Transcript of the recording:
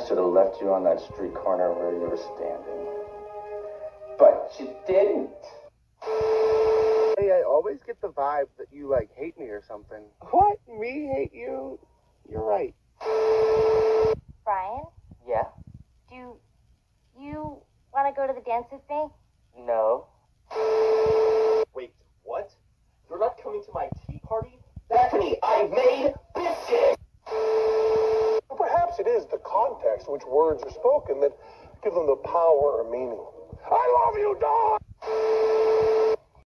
should have left you on that street corner where you were standing. But you didn't. Hey, I always get the vibe that you, like, hate me or something. What? Me hate you? You're right. Brian? Yeah? Do you want to go to the dance with me? No. Wait, what? You're not coming to my tea party? Bethany, I made biscuits! Perhaps it is the context in which words are spoken that give them the power or meaning. I love you, dog!